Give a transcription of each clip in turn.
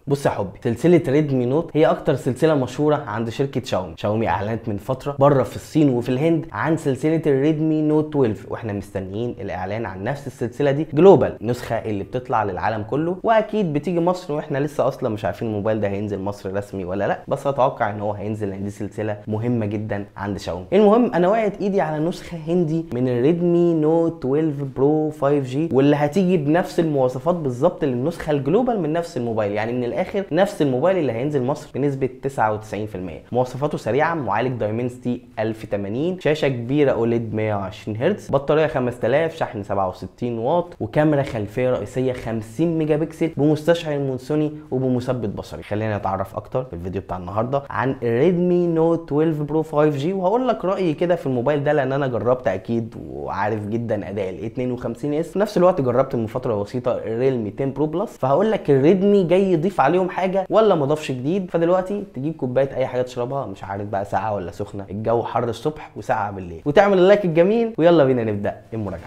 بص يا حبي، سلسله ريدمي نوت هي اكتر سلسله مشهوره عند شركه شاومي. شاومي اعلنت من فتره بره في الصين وفي الهند عن سلسله الريدمي نوت 12، واحنا مستنيين الاعلان عن نفس السلسله دي جلوبال، النسخه اللي بتطلع للعالم كله، واكيد بتيجي مصر، واحنا لسه اصلا مش عارفين الموبايل ده هينزل مصر رسمي ولا لا، بس اتوقع ان هو هينزل لان دي سلسله مهمه جدا عند شاومي. المهم انا وقعت ايدي على نسخه هندي من الريدمي نوت 12 برو 5G، واللي هتيجي بنفس المواصفات بالظبط للنسخه الجلوبال من نفس الموبايل، يعني من الاخر نفس الموبايل اللي هينزل مصر بنسبه 99%. مواصفاته سريعه، معالج دايمنسيتي 1080، شاشه كبيره اوليد 120 هرتز، بطاريه 5000، شحن 67 واط، وكاميرا خلفيه رئيسيه 50 ميجا بكسل بمستشعر مونسوني وبمثبت بصري. خلينا نتعرف اكتر في الفيديو بتاع النهارده عن الريدمي نوت 12 برو 5G، وهقول لك رايي كده في الموبايل ده لان انا جربت اكيد وعارف جدا اداء ال 52 اس. في نفس الوقت جربت من فتره بسيطه الريلمي 10 برو بلس، فهقول لك الريدمي جاي يضيف عليهم حاجه ولا ما ضافش جديد. فدلوقتي تجيب كوبايه اي حاجه تشربها، مش عارف بقى ساقعه ولا سخنه، الجو حر الصبح وساقعه بالليل، وتعمل اللايك الجميل، ويلا بينا نبدا المراجعه.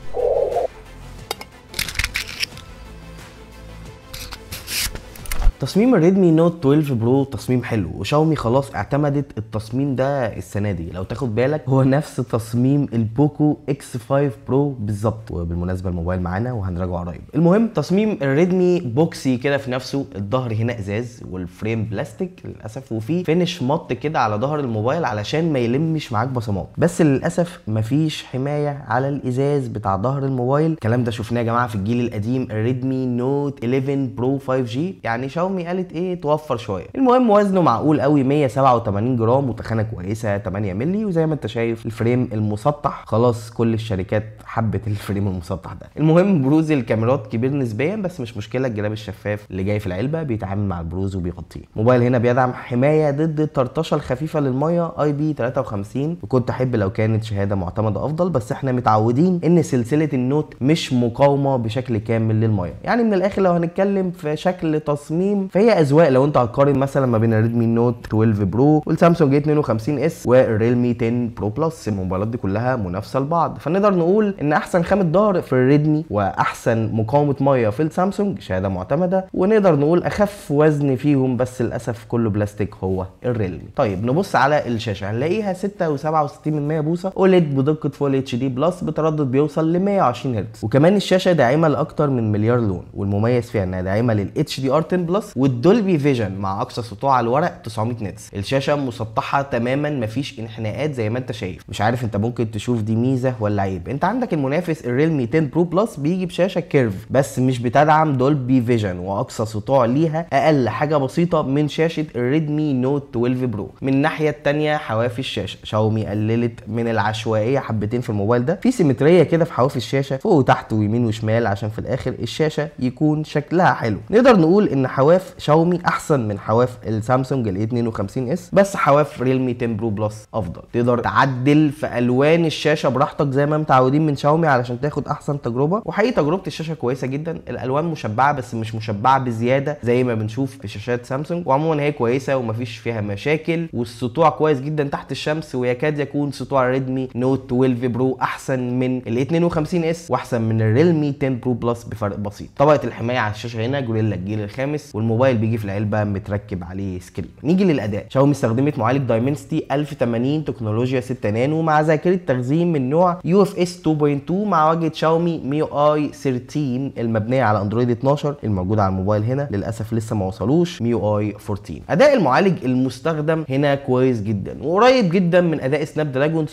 تصميم الريدمي نوت 12 برو تصميم حلو، وشاومي خلاص اعتمدت التصميم ده السنه دي. لو تاخد بالك هو نفس تصميم البوكو اكس 5 برو بالظبط، وبالمناسبه الموبايل معانا وهنراجعه قريب. المهم تصميم الريدمي بوكسي كده في نفسه، الظهر هنا ازاز والفريم بلاستيك للاسف، وفي فينش مط كده على ظهر الموبايل علشان ما يلمش معاك بصمات، بس للاسف مفيش حمايه على الازاز بتاع ظهر الموبايل. الكلام ده شفناه يا جماعه في الجيل القديم الريدمي نوت 11 برو 5G، يعني شاومي قالت ايه توفر شويه. المهم وزنه معقول قوي 187 جرام، وتخانه كويسه 8 مللي، وزي ما انت شايف الفريم المسطح، خلاص كل الشركات حبت الفريم المسطح ده. المهم بروز الكاميرات كبير نسبيا، بس مش مشكله، الجراب الشفاف اللي جاي في العلبه بيتعامل مع البروز وبيغطيه. الموبايل هنا بيدعم حمايه ضد الطرطشه الخفيفه للميه IP53، وكنت احب لو كانت شهاده معتمده افضل، بس احنا متعودين ان سلسله النوت مش مقاومه بشكل كامل للميه. يعني من الاخر لو هنتكلم في شكل تصميم فهي اذواق. لو انت هتقارن مثلا ما بين الريدمي نوت 12 برو والسامسونج A 52 اس والريلمي 10 برو بلس، الموبايلات دي كلها منافسه لبعض، فنقدر نقول ان احسن خامه ظهر في الريدمي واحسن مقاومه ميه في السامسونج، شهاده معتمده، ونقدر نقول اخف وزن فيهم بس للاسف كله بلاستيك هو الريلمي. طيب نبص على الشاشه، هنلاقيها 6.67 بوصه اوليد بدقه فول اتش دي بلس بتردد بيوصل ل 120 هرتز، وكمان الشاشه داعمه لاكتر من مليار لون، والمميز فيها انها داعمه لل HDR 10 بلس والدولبي فيجن مع اقصى سطوع على الورق 900 نتس. الشاشه مسطحه تماما، مفيش انحناءات زي ما انت شايف. مش عارف انت ممكن تشوف دي ميزه ولا عيب. انت عندك المنافس الريلمي 10 برو بلس بيجي بشاشه كيرف بس مش بتدعم دولبي فيجن، واقصى سطوع ليها اقل حاجه بسيطه من شاشه الريدمي نوت 12 برو. من الناحيه الثانيه حواف الشاشه، شاومي قللت من العشوائيه حبتين في الموبايل ده، في سيمتريه كده في حواف الشاشه فوق وتحت ويمين وشمال عشان في الاخر الشاشه يكون شكلها حلو. نقدر نقول ان حواف شاومي احسن من حواف السامسونج ال 52 اس، بس حواف ريلمي 10 برو بلس افضل. تقدر تعدل في الوان الشاشه براحتك زي ما متعودين من شاومي علشان تاخد احسن تجربه، وحقيقي تجربه الشاشه كويسه جدا. الالوان مشبعه بس مش مشبعه بزياده زي ما بنشوف في شاشات سامسونج، وعموما هي كويسه ومفيش فيها مشاكل، والسطوع كويس جدا تحت الشمس، ويكاد يكون سطوع ريدمي نوت 12 برو احسن من ال 52 اس واحسن من الريلمي 10 برو بلس بفرق بسيط. طبقه الحمايه على الشاشه هنا جوريلا الجيل الخامس، والموبايل بيجي في العلبه متركب عليه سكرين. نيجي للاداء، شاومي استخدمت معالج دايمنسيتي 1080 تكنولوجيا 6 نانو مع ذاكره تخزين من نوع UFS 2.2 مع واجهه شاومي MIUI 13 المبنيه على اندرويد 12 الموجود على الموبايل هنا، للاسف لسه ما وصلوش MIUI 14. اداء المعالج المستخدم هنا كويس جدا وقريب جدا من اداء سناب دراجون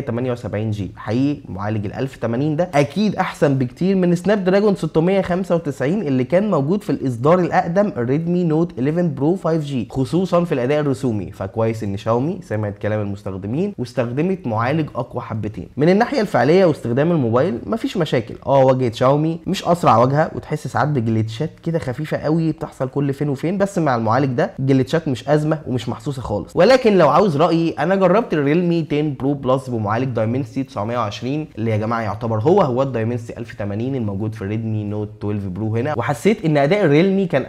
778G. حقيقي معالج ال 1080 ده اكيد احسن بكتير من سناب دراجون 695 اللي كان موجود في الاصدار الاقدم الريدمي نوت 11 برو 5G، خصوصا في الاداء الرسومي. فكويس ان شاومي سمعت كلام المستخدمين واستخدمت معالج اقوى حبتين. من الناحيه الفعليه واستخدام الموبايل مفيش مشاكل. واجهه شاومي مش اسرع واجهه، وتحس ساعات بجليتشات كده خفيفه قوي بتحصل كل فين وفين، بس مع المعالج ده الجليتشات مش ازمه ومش محسوسه خالص. ولكن لو عاوز رايي، انا جربت الريلمي 10 برو بلس بمعالج دايمنسيتي 920 اللي يا جماعه يعتبر هو الدايمنسيتي 1080 الموجود في الريدمي نوت 12 برو هنا، وحسيت ان اداء الريلمي كان انعم حاجه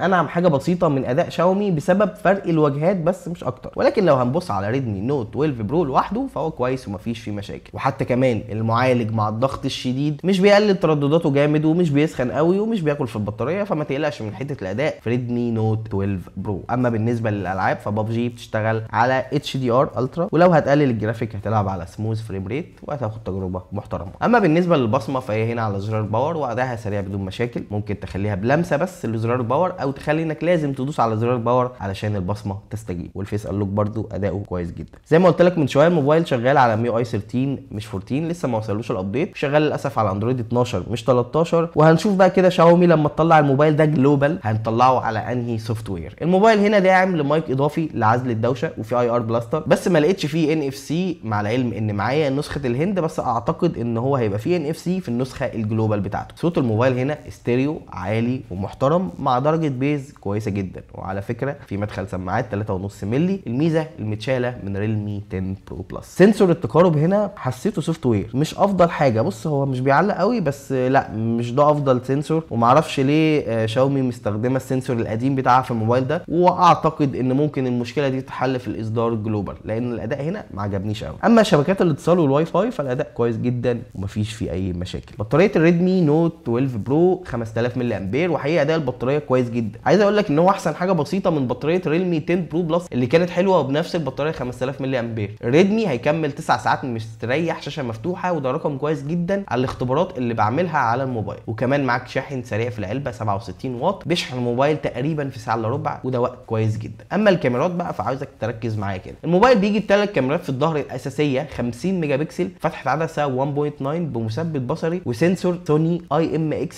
حاجه بسيطه من اداء شاومي بسبب فرق الواجهات بس مش اكتر. ولكن لو هنبص على ريدمي نوت 12 برو لوحده فهو كويس ومفيش فيه مشاكل. وحتى كمان المعالج مع الضغط الشديد مش بيقلل تردداته جامد ومش بيسخن قوي ومش بياكل في البطاريه، فما تقلقش من حته الاداء في ريدمي نوت 12 برو. اما بالنسبه للالعاب فبابجي بتشتغل على HDR الترا، ولو هتقلل الجرافيك هتلعب على سموث فريم ريت وهتاخد تجربه محترمه. اما بالنسبه للبصمه فهي هنا على زرار باور وادائها سريع بدون مشاكل، ممكن تخليها بلمسه بس لزرار باور او تخلي انك لازم تدوس على زرار باور علشان البصمه تستجيب. والفيس انلوك برده اداؤه كويس جدا. زي ما قلت لك من شويه الموبايل شغال على MIUI 13 مش 14، لسه ما وصلوش الابديت، شغال للاسف على اندرويد 12 مش 13. وهنشوف بقى كده شاومي لما تطلع الموبايل ده جلوبال هنطلعه على انهي سوفت وير. الموبايل هنا داعم لمايك اضافي لعزل الدوشه وفي IR بلاستر، بس ما لقيتش فيه NFC، مع العلم ان معايا نسخه الهند، بس اعتقد ان هو هيبقى فيه NFC في النسخه الجلوبال بتاعته. صوت الموبايل هنا استيريو عالي ومحترم مع درجه بيز كويسه جدا. وعلى فكره في مدخل سماعات 3.5 مللي، الميزه المتشاله من ريلمي 10 برو بلس. سنسور التقارب هنا حسيته سوفت وير مش افضل حاجه، بص هو مش بيعلق قوي بس لا مش ده افضل سنسور، ومعرفش ليه شاومي مستخدمه السنسور القديم بتاعها في الموبايل ده، واعتقد ان ممكن المشكله دي تتحل في الاصدار الجلوبال لان الاداء هنا ما عجبنيش قوي. اما شبكات الاتصال والواي فاي فالاداء كويس جدا ومفيش فيه اي مشاكل. بطاريه الريدمي نوت 12 برو 5000 ملي امبير، وحقيقه اداء البطاريه كويس جدا. عايز اقول لك ان هو احسن حاجه بسيطه من بطاريه ريلمي 10 برو بلس اللي كانت حلوه وبنفس البطاريه 5000 ملي امبير. الريدمي هيكمل 9 ساعات مستريح، شاشه مفتوحه، وده رقم كويس جدا على الاختبارات اللي بعملها على الموبايل. وكمان معاك شاحن سريع في العلبه 67 واط بيشحن الموبايل تقريبا في ساعه الا ربع، وده وقت كويس جدا. اما الكاميرات بقى فعاوزك تركز معايا كده. الموبايل بيجي بثلاث كاميرات في الظهر الاساسيه 50 ميجا بكسل، فتحه عدسه 1.9 بمثبت بصري، وسنسور سوني IMX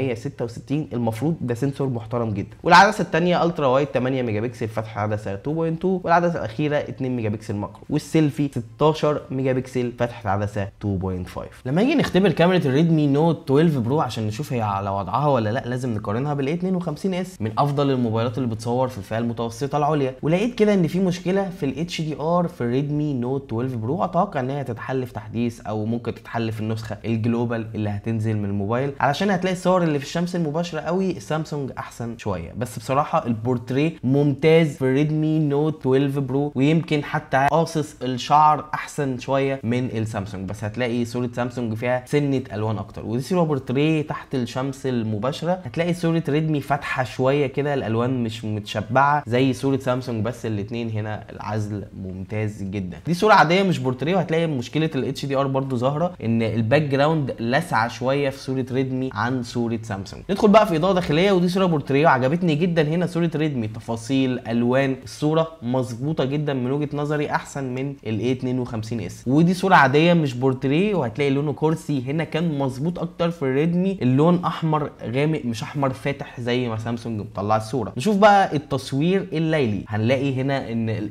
766 المفروض ده سنسور محترم جدا. والعدسه الثانيه الترا وايد 8 ميجا بكسل فتحه عدسه 2.2، والعدسه الاخيره 2 ميجا بكسل ماكرو، والسيلفي 16 ميجا بكسل فتحه عدسه 2.5. لما نيجي نختبر كاميرا الريدمي نوت 12 برو عشان نشوف هي على وضعها ولا لا لازم نقارنها بال A52s من افضل الموبايلات اللي بتصور في الفئه المتوسطه العليا. ولقيت كده ان في مشكله في ال HDR في الريدمي نوت 12 برو، اتوقع ان هي تتحل في تحديث او ممكن تتحل في النسخه الجلوبال اللي هتنزل من الموبايل، علشان هتلاقي الصور اللي في الشمس المباشره قوي سامسونج احسن شويه. بس بصراحه البورتريه ممتاز في الريدمي نوت 12 برو، ويمكن حتى قاصص الشعر احسن شويه من السامسونج، بس هتلاقي صوره سامسونج فيها سنه الوان اكتر. ودي صوره بورتريه تحت الشمس المباشره، هتلاقي صوره ريدمي فاتحه شويه كده، الالوان مش متشبعه زي صوره سامسونج، بس الاثنين هنا العزل ممتاز جدا. دي صوره عاديه مش بورتريه، وهتلاقي مشكله ال HDR برضو ظاهره ان الباك جراوند لسعه شويه في صوره ريدمي عن صوره سامسونج. ندخل بقى في اضاءه داخليه، ودي صوره بورتريه وعجبتني جدا هنا صوره ريدمي، تفاصيل الوان الصوره مظبوطه جدا من وجهه نظري احسن من ال A52s. ودي صوره عاديه مش بورتريه، وهتلاقي لونه كرسي هنا كان مظبوط اكتر في الريدمي، اللون احمر غامق مش احمر فاتح زي ما سامسونج مطلع الصوره. نشوف بقى التصوير الليلي، هنلاقي هنا ان ال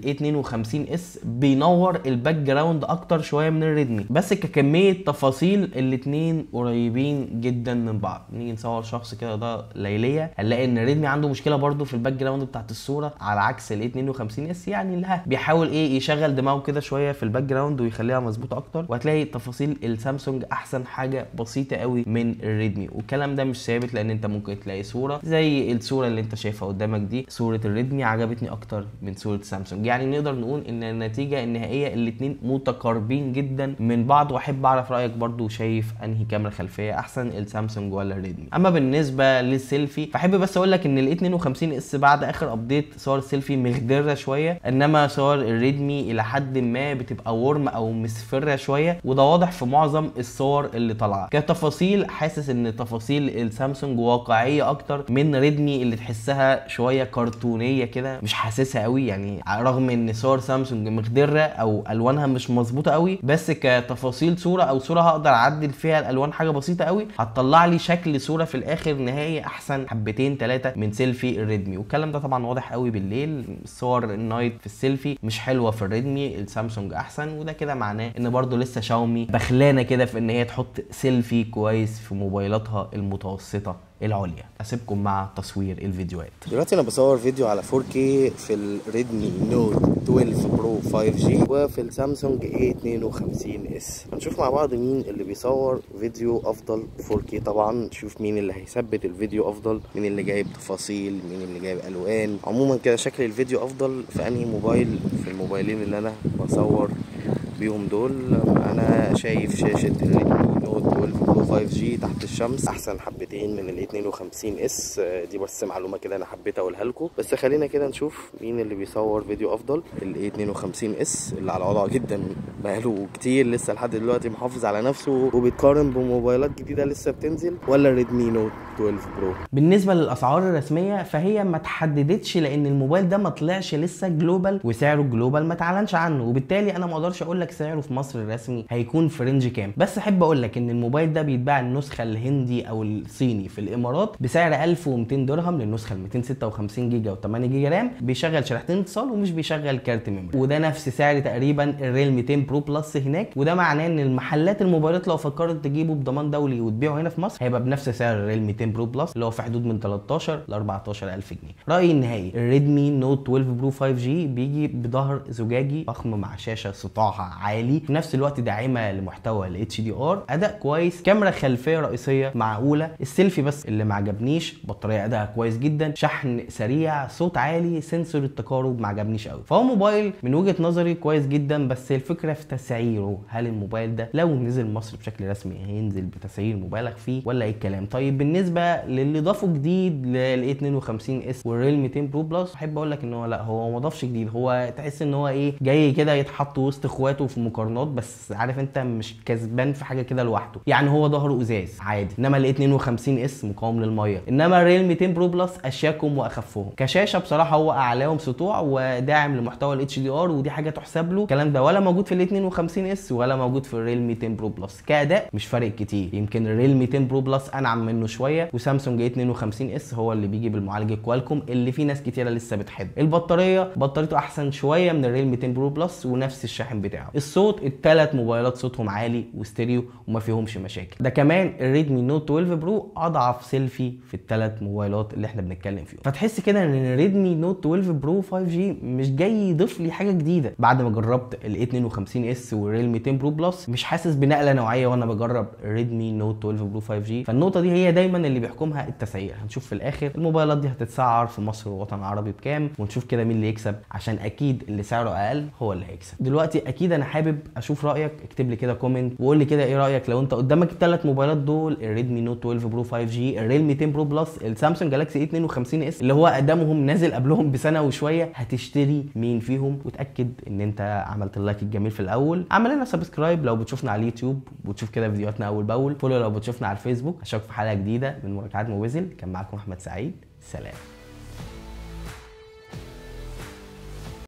A52s بينور الباك جراوند اكتر شويه من الريدمي، بس ككميه تفاصيل الاثنين قريبين جدا من بعض. نيجي نصور شخص كده ده ليليه هنلاقي ان الريدمي عنده مشكله برده في الباك جراوند بتاعت الصوره على عكس ال A52s، يعني لها بيحاول يشغل دماغه كده شويه في الباك جراوند ويخليها مظبوطه اكتر. وهتلاقي تفاصيل السامسونج احسن حاجه بسيطه قوي من الريدمي، والكلام ده مش ثابت لان انت ممكن تلاقي صوره زي الصوره اللي انت شايفها قدامك دي، صوره الريدمي عجبتني اكتر من صوره سامسونج. يعني نقدر نقول ان النتيجه النهائيه الاثنين متقاربين جدا من بعض، واحب اعرف رايك برضو، شايف انهي كاميرا خلفيه احسن السامسونج ولا الريدمي؟ اما بالنسبه للسيلفي فاحب بس اقول لك ان ال A52s بعد اخر ابديت صور السيلفي مخضره شويه، انما صور الريدمي الى حد ما بتبقى ورم او مصفره شويه، وده واضح في معظم الصور اللي طالعه. كتفاصيل حاسس ان تفاصيل السامسونج واقعيه اكتر من ريدمي اللي تحسها شويه كرتونيه كده، مش حاسسها قوي يعني، رغم ان صور سامسونج مخضره او الوانها مش مظبوطه قوي، بس كتفاصيل صوره او صوره هقدر اعدل فيها الالوان حاجه بسيطه قوي، هتطلع لي شكل صوره في الاخر نهائي احسن حبتين ثلاثه من سيلفي الريدمي. والكلام ده طبعا واضح قوي بالليل، الصور النايت في السيلفي مش حلوه في الريدمي، السامسونج احسن، وده كده معناه ان برضو لسه شاومي بخلانه كده في ان هي تحط سيلفي كويس في موبايلاتها المتوسطه العليا. اسيبكم مع تصوير الفيديوهات. دلوقتي انا بصور فيديو على 4K في الريدمي نوت 12 برو 5G وفي السامسونج A52s. هنشوف مع بعض مين اللي بيصور فيديو افضل 4K. طبعا نشوف مين اللي هيثبت الفيديو افضل، مين اللي جايب تفاصيل، مين اللي جايب الوان، عموما كده شكل الفيديو افضل في انهي موبايل في الموبايلين اللي انا بصور بيهم دول. انا شايف شاشة الريدمي نوت 12 برو 5G تحت الشمس احسن حبتين من ال A52s. دي بس معلومة كده انا حبيت اقولها لكم. بس خلينا كده نشوف مين اللي بيصور فيديو افضل، ال A52s اللي على وضعه جدا بقاله كتير لسه لحد دلوقتي محافظ على نفسه وبيتقارن بموبايلات جديدة لسه بتنزل، ولا الريدمي نوت 12 برو. بالنسبة للاسعار الرسمية فهي ما تحددتش، لان الموبايل ده ما طلعش لسه جلوبال وسعره جلوبال ما تعلنش عنه، وبالتالي انا ما اقدرش اقول لك سعره في مصر الرسمي هيكون في رينج كام. بس احب اقول لك ان الموبايل ده بيتباع النسخه الهندي او الصيني في الامارات بسعر 1200 درهم للنسخه ال 256 جيجا و8 جيجا رام، بيشغل شريحتين اتصال ومش بيشغل كارت ميموري، وده نفس سعر تقريبا الريلمي 10 برو بلس هناك. وده معناه ان المحلات الموبايلات لو فكرت تجيبه بضمان دولي وتبيعه هنا في مصر هيبقى بنفس سعر الريلمي 10 برو بلس اللي هو في حدود من 13 ل 14000 جنيه. رايي النهائي الريدمي نوت 12 برو 5G بيجي بظهر زجاجي فخم مع شاشه سطوعها عالي، في نفس الوقت داعمه لمحتوى ال HDR، اداء كويس، كاميرا خلفيه رئيسيه معقوله، السيلفي بس اللي ما عجبنيش، بطاريه اداءها كويس جدا، شحن سريع، صوت عالي، سنسور التقارب ما عجبنيش قوي. فهو موبايل من وجهه نظري كويس جدا، بس الفكره في تسعيره. هل الموبايل ده لو نزل مصر بشكل رسمي هينزل بتسعير مبالغ فيه ولا ايه الكلام؟ طيب بالنسبه للي ضافوا جديد لل A52s والريلمي 10 برو بلس، احب اقول لك ان هو لا، هو ما ضافش جديد، هو تحس ان هو ايه، جاي كده يتحط وسط اخواته في مقارنات، بس عارف انت مش كسبان في حاجه كده لوحده. يعني هو ظهره ازاز عادي، انما ال A52s مقاوم للميه، انما الريلمي 10 برو بلس اشياكم واخفهم. كشاشه بصراحه هو اعلاهم سطوع وداعم لمحتوى ال HDR، ودي حاجه تحسب له. الكلام ده ولا موجود في ال A52s ولا موجود في الريلمي 10 برو بلس. كاداء مش فارق كتير، يمكن الريلمي 10 برو بلس انعم منه شويه، وسامسونج A52s هو اللي بيجي بالمعالج كوالكوم اللي فيه ناس كتيره لسه بتحب. بطاريته احسن شويه من الريلمي 10 برو بلس ونفس الشاحن بتاعه. الصوت الثلاث موبايلات صوتهم عالي وستيريو وما فيهمش مشاكل. ده كمان الريدمي نوت 12 برو اضعف سيلفي في الثلاث موبايلات اللي احنا بنتكلم فيهم، فتحس كده ان الريدمي نوت 12 برو 5G مش جاي يضيف لي حاجه جديده. بعد ما جربت ال A52s والريلمي 10 برو بلس مش حاسس بنقله نوعيه وانا بجرب الريدمي نوت 12 برو 5G. فالنقطه دي هي دايما اللي بيحكمها التسعير. هنشوف في الاخر الموبايلات دي هتتسعر في مصر والوطن العربي بكام، ونشوف كده مين اللي يكسب، عشان اكيد اللي سعره اقل هو اللي هيكسب. دلوقتي اكيد انا حابب اشوف رايك، اكتب لي كده كومنت وقول لي كده ايه رايك لو انت قدامك الثلاث موبايلات دول، الريدمي نوت 12 برو 5G، الريلمي 10 برو بلس، السامسونج جالاكسي A52s اللي هو اقدمهم نازل قبلهم بسنه وشويه، هتشتري مين فيهم؟ وتاكد ان انت عملت اللايك الجميل في الاول، اعمل لنا سبسكرايب لو بتشوفنا على اليوتيوب وتشوف كده فيديوهاتنا اول باول، فولو لو بتشوفنا على الفيسبوك. اشوفك في حلقه جديده من مراجعات موبيزل. كان معاكم احمد سعيد، سلام.